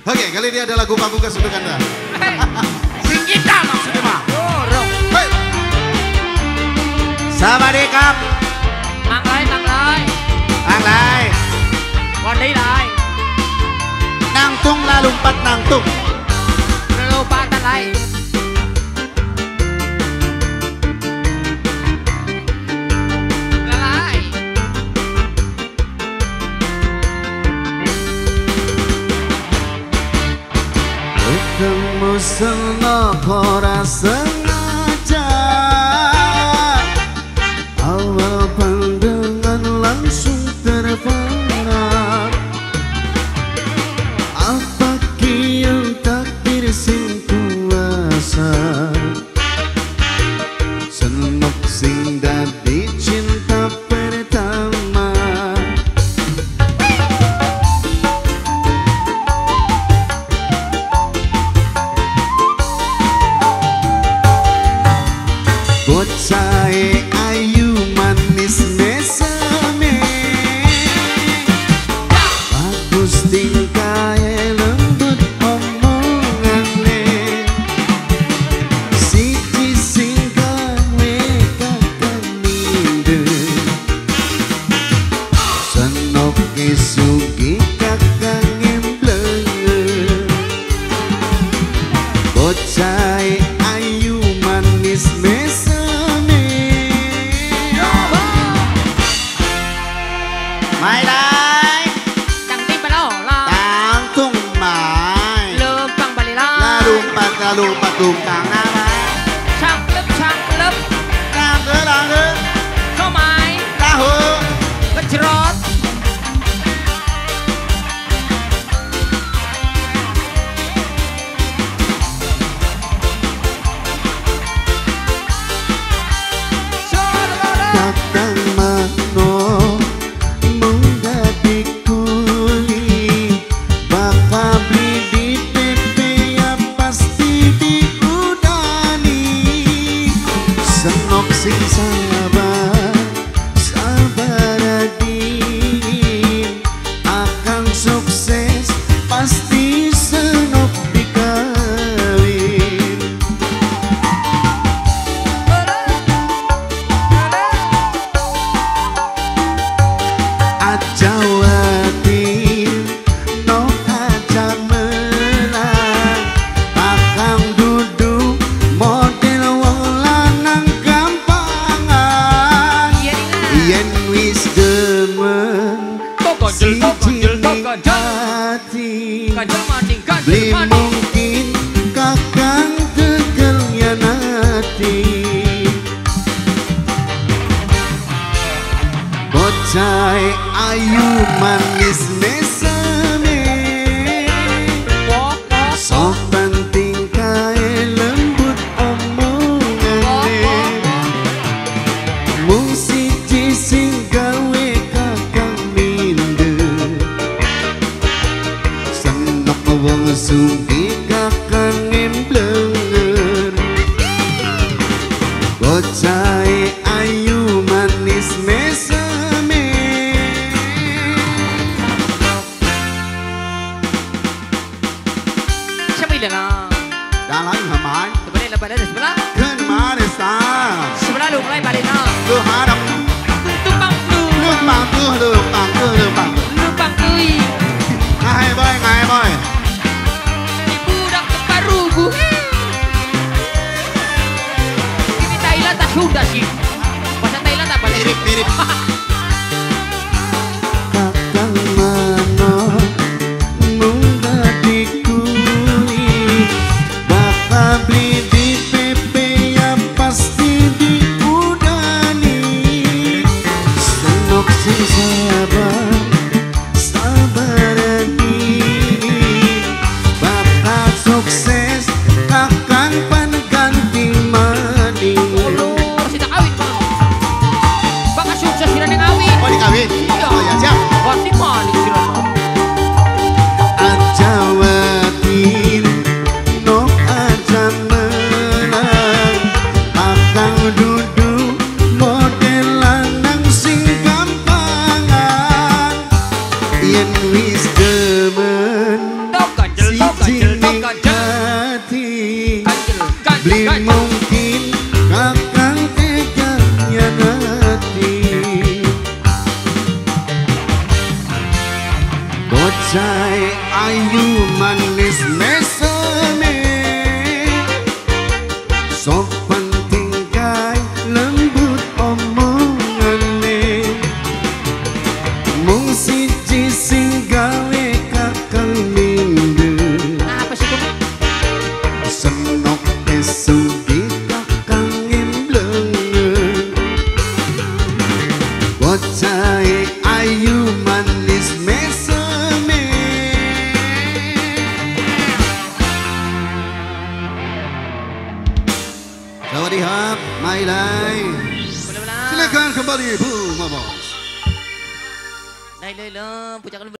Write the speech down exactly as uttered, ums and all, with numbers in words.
Oke, kali ini ada lagu pamungkas untuk Anda. Sing kita maksudnya mah. Dorong. Hey. Sawadikap. Mang Lai, Mang Lai. Mang Lai. Còn đi lại. Nang tung la lumpat nang tung. Lumpat lại. Ketemu senok ora sengaja, awal pandangan langsung terpana. Apa kian takdir sing kuasa, senok sing dadi cinta pertama. Bocai ayu manis mesame, bagus tingkai lembut omongane, siji sing gawe kakang minde, senok isugi kakang embleng. Bocai ayu manis mesame, Mai Lai Chẳng tin bà lỏ là Tang tung mai Lơm bằng bà lì la La lumpat la lumpat tung tang na mai Sang lớp sang lớp Tang ke lang ke Cho mai La hu Bất rốt Kakang mano menggadi kuli, bakal beli di T P ya pasti diudani. Senok sing sabar, sabar adin, akan sukses pasti senok dikawin. Ajawati no aja menang, akang duduk model wong lanang gampangan. Yen wis demen siji ning ati, beli mungkin kakang tegel nyanati. Bocai ayu manis mesame, sopan tingkai lembut omongane, mung siji sing gawe kakang minde, senok wong sugih kakang emblenger. Bocai ayu manis mesame, dalam hamai Sebenarnya lepas dari sebelah kan mana sah Sebelah lu mulai balik nak lu harap Tumpang lu lu bangku lu bangku lu bangku Lumpang kui ngai boy ngai boy Budak baru bu Ini Thailand tak sudah sih Bahasa Thailand tak balik mirip mirip kakang mana menggadi kuli, bakal beli di T P ya pasti diudani. Senok sing sabar, sabar adin, bakal sukses kakang pengganti maning. Ulur si tak kawin bang Baka sukses sila ng awin Oh dikawin? Iya Oh ya siap. Wati maling sila no Ajawatin no aja menang, akang duduk model lanang sing gampangan. Yen wis demen siji ning hati beli mungkin kakang tega nyanati bocah ayu manis meseme sopan tingkai lembut omongane mung siji sing gawe kakang minder Apa sih kok? senok esugi kakang emblengen bocah ayu manis meseme Sawadihap, Mailai. Boleh-boleh. Silakan kembali Bu Mabos. Dai, dai, dai. Pucak